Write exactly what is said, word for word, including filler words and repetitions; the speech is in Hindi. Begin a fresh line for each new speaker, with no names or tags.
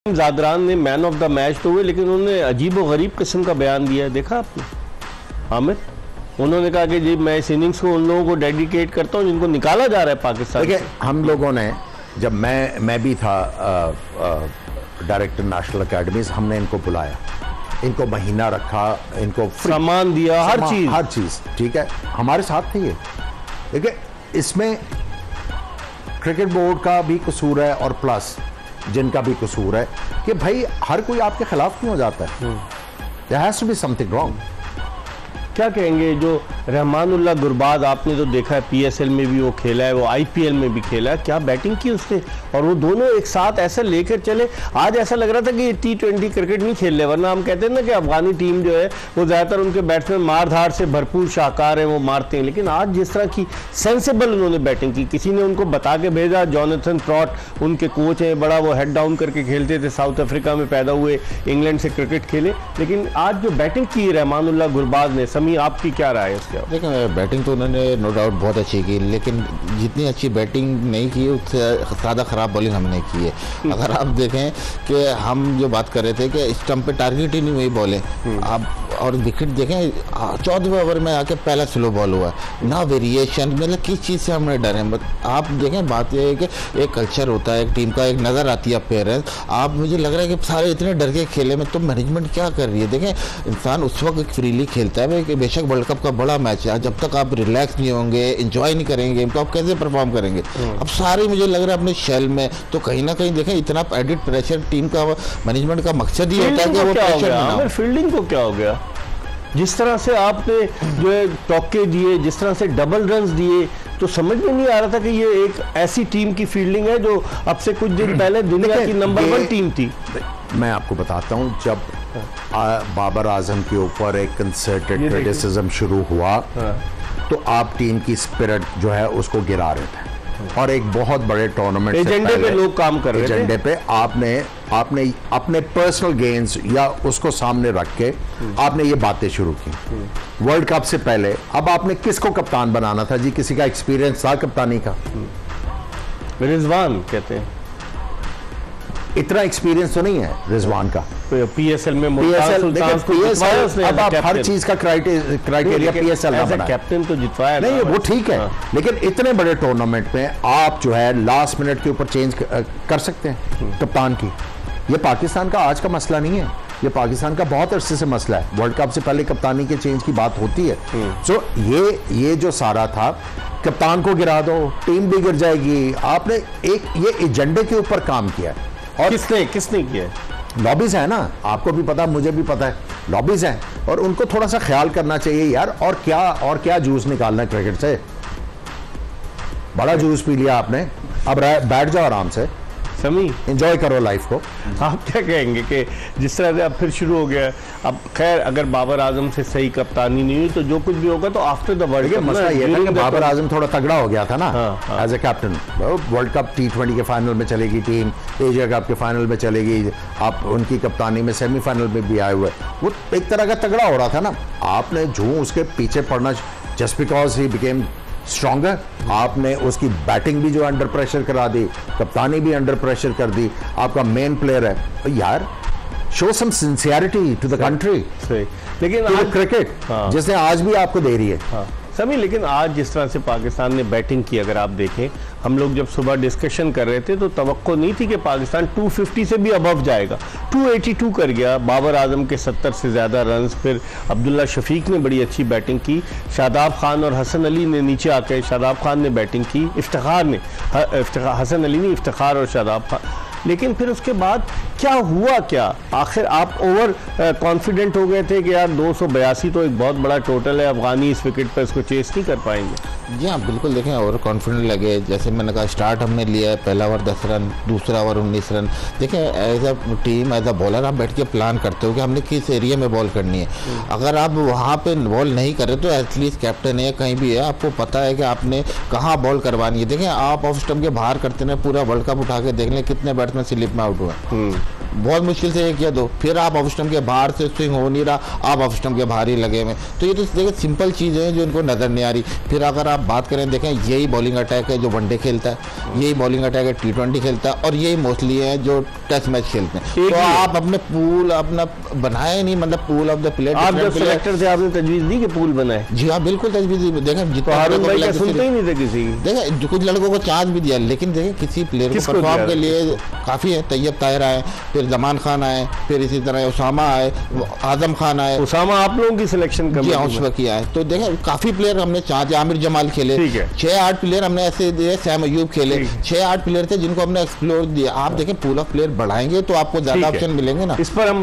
जादरान ने मैन ऑफ द मैच तो हुए, लेकिन उन्होंने अजीब व गरीब किस्म का बयान दिया है, देखा आपने आमिर? उन्होंने कहा कि जी मैं इस इनिंग्स को उन लोगों को डेडिकेट करता हूं जिनको निकाला जा रहा है पाकिस्तान।
देखिए हम लोगों ने, जब मैं मैं भी था डायरेक्टर नेशनल अकेडमीज, हमने इनको बुलाया, इनको महीना रखा, इनको
सामान दिया, हर चीज
हर चीज ठीक है, हमारे साथ थे ये। देखिए इसमें क्रिकेट बोर्ड का भी कसूर है और प्लस जिनका भी कसूर है कि भाई हर कोई आपके खिलाफ क्यों हो जाता है। There has to be something wrong.
क्या कहेंगे जो रहमानुल्लाह गुरबाज, आपने तो देखा है पीएसएल में भी वो खेला है, वो आईपीएल में भी खेला है, क्या बैटिंग की उसने, और वो दोनों एक साथ ऐसा लेकर चले। आज ऐसा लग रहा था कि ये टी ट्वेंटी क्रिकेट नहीं खेल रहे, वरना हम कहते हैं ना कि अफगानी टीम जो है वो ज़्यादातर उनके बैट्समैन मार धाड़ से भरपूर शाहकार हैं, वो मारते हैं, लेकिन आज जिस तरह की सेंसेबल उन्होंने बैटिंग की, किसी ने उनको बता के भेजा, जॉनथन ट्रॉट उनके कोच हैं, बड़ा वो हेड डाउन करके खेलते थे, साउथ अफ्रीका में पैदा हुए, इंग्लैंड से क्रिकेट खेले, लेकिन आज जो बैटिंग की रहमानुल्लाह गुरबाज ने, समी आपकी क्या राय है इसके?
देखिए बैटिंग तो उन्होंने नो डाउट बहुत अच्छी की, लेकिन जितनी अच्छी बैटिंग नहीं की उससे ज़्यादा ख़राब बॉलिंग हमने की है। अगर आप देखें कि हम जो बात कर रहे थे कि स्टंप पे टारगेट ही नहीं हुई बॉलें, आप और विकेट देखें चौदहवें ओवर में आके पहला स्लो बॉल हुआ, ना वेरिएशन, मतलब किस चीज़ से हमने डरे। आप देखें बात यह है कि एक कल्चर होता है एक टीम का, एक नज़र आती है अपेयरेंस। आप मुझे लग रहा है कि सारे इतने डर के खेले में, तो मैनेजमेंट क्या कर रही है? देखें इंसान उस वक्त फ्रीली खेलता है कि बेशक वर्ल्ड कप का बड़ा मैच है, जब तक आप रिलैक्स नहीं होंगे, एंजॉय नहीं करेंगे गेम तो आप कैसे परफॉर्म करेंगे? अब सारे मुझे लग रहा है अपने शेल में, तो कहीं ना कहीं देखें इतना एडिड प्रेशर टीम का, मैनेजमेंट का मकसद ही होता है कि वो प्रेशर ना हो।
फील्डिंग को क्या हो गया? जिस तरह से आपने जो है टॉके दिए, जिस तरह से डबल रन्स दिए, तो समझ में नहीं आ रहा था कि ये एक ऐसी टीम की फील्डिंग है जो अब से कुछ दिन पहले दुनिया की नंबर वन टीम थी।
मैं आपको बताता हूं, जब बाबर आजम के ऊपर एक कंसर्टेड क्रिटिसिज्म शुरू हुआ, तो आप टीम की स्पिरिट जो है उसको गिरा रहे थे, और एक बहुत बड़े टूर्नामेंट
एजेंडे पे लोग काम कर रहे थे,
एजेंडे पे आपने आपने अपने पर्सनल गेन्स या उसको सामने रख के आपने ये बातें शुरू की वर्ल्ड कप से पहले। अब आपने किसको कप्तान बनाना था जी? किसी का एक्सपीरियंस था कप्तानी का?
रिजवान कहते हैं,
इतना एक्सपीरियंस तो नहीं है रिजवान का।
पीएसएल में
पीएसएल पीएसएल अब आप हर चीज का क्राइटेरिया पीएसएल ना बनाएं।
कैप्टन तो जितवाया
नहीं, वो ठीक है, लेकिन इतने बड़े टूर्नामेंट में आप जो है लास्ट मिनट के ऊपर चेंज कर सकते हैं कप्तान की। ये पाकिस्तान का आज का मसला नहीं है, ये पाकिस्तान का बहुत अरसे से मसला है। वर्ल्ड कप से पहले कप्तानी के चेंज की बात होती है। सो so, ये ये जो सारा था, कप्तान को गिरा दो टीम भी गिर जाएगी। आपने एक ये एजेंडे के ऊपर काम किया है।
और किसने किसने किया है?
लॉबीज है ना, आपको भी पता, मुझे भी पता है, लॉबीज हैं, और उनको थोड़ा सा ख्याल करना चाहिए यार। और क्या और क्या जूस निकालना है क्रिकेट से? बड़ा जूस पी लिया आपने, अब बैठ जाओ आराम से,
समी
एंजॉय करो लाइफ को।
आप क्या कहेंगे कि जिस तरह से अब फिर शुरू हो गया, अब खैर अगर बाबर आजम से सही कप्तानी नहीं हुई तो जो कुछ भी होगा तो आफ्टर द वर्ल्ड कप।
मसला ये था कि बाबर आजम थोड़ा तगड़ा हो गया था ना as a captain. World cup T twenty के फाइनल में चलेगी टीम, एशिया कप के फाइनल में चलेगी, आप उनकी कप्तानी में सेमीफाइनल में भी आए हुए, वो एक तरह का तगड़ा हो रहा था ना। आपने जो उसके पीछे पड़ना, just because he became stronger, आपने उसकी बैटिंग भी जो अंडर प्रेशर करा दी, कप्तानी भी अंडर प्रेशर कर दी, आपका मेन प्लेयर है, तो यार show some sincerity to the country,
लेकिन
आज क्रिकेट हाँ। जिसने आज भी आपको दे रही है
हाँ। सभी, लेकिन आज जिस तरह से पाकिस्तान ने बैटिंग की, अगर आप देखें, हम लोग जब सुबह डिस्कशन कर रहे थे तो तवक्को नहीं थी कि पाकिस्तान दो सौ पचास से भी अबव जाएगा। दो सौ बयासी कर गया, बाबर आजम के सत्तर से ज़्यादा रन्स, फिर अब्दुल्ला शफीक ने बड़ी अच्छी बैटिंग की, शादाब खान और हसन अली ने नीचे आकर, शादाब खान ने बैटिंग की, इफ्तिखार ने हसन अली ने इफ्तिखार और शादाब खान, लेकिन फिर उसके बाद क्या हुआ? क्या आखिर आप ओवर कॉन्फिडेंट हो गए थे कि यार दो सौ बयासी तो एक बहुत बड़ा टोटल है, अफगानी इस विकेट पर इसको चेस नहीं कर पाएंगे?
जी हाँ बिल्कुल, देखें ओवर कॉन्फिडेंट लगे। जैसे मैंने कहा स्टार्ट हमने लिया है, पहला ओवर दस रन, दूसरा ओवर उन्नीस रन। देखें as a team, as a bowler आप बैठ के प्लान करते हो कि हमने किस एरिया में बॉल करनी है। अगर आप वहाँ पे बॉल नहीं कर रहे तो एटलीस्ट कैप्टन है, कहीं भी है, आपको पता है कि आपने कहाँ बॉल करवानी है। देखें आप ऑफ स्टंप के बाहर करते हैं, पूरा वर्ल्ड कप उठा के देख लें कितने बैट्समैन स्लिप में आउट हुए। बहुत मुश्किल से एक या दो, फिर आप ऑफ स्टंप के बाहर से स्विंग हो नहीं रहा, आप ऑफ स्टंप के बाहर ही लगे हुए। तो ये तो देखिए सिंपल चीज़ है जो इनको नज़र नहीं आ रही। फिर अगर आप बात करें, देखें यही बॉलिंग अटैक है जो वनडे खेलता है, यही बॉलिंग अटैक है टी ट्वेंटी खेलता है, और यही मोस्टली है जो टेस्ट मैच खेलते हैं। तो आप अपने पूल अपना बनाए नहीं, मतलब पूल ऑफ द प्लेयर।
आप जब सिलेक्टर थे आपने तजवीज़ दी कि पूल बनाए?
जी हाँ बिल्कुल तजवीज़ दी। देखें जितना
सुनते ही नहीं थे किसी की।
देखें कुछ लड़कों को चांस भी दिया, लेकिन देखें किसी प्लेयर को परफॉर्म के लिए काफ़ी है। तैयब ताहिर आए, फिर जमान खान आए, फिर इसी तरह उसामा आए, आजम खान आए।
उसामा आप लोगों की सिलेक्शन
जी हाँ उस वक्त किया है। तो देखें काफ़ी प्लेयर हमने चांस, आमिर जमाल खेले, छः आठ प्लेयर हमने ऐसे दिए, सैम अयूब खेले, छः आठ प्लेयर थे जिनको हमने एक्सप्लोर दिया। आप देखें पूल ऑफ प्लेयर बढ़ाएंगे तो आपको ज़्यादा ऑप्शन मिलेंगे ना।
इस पर हम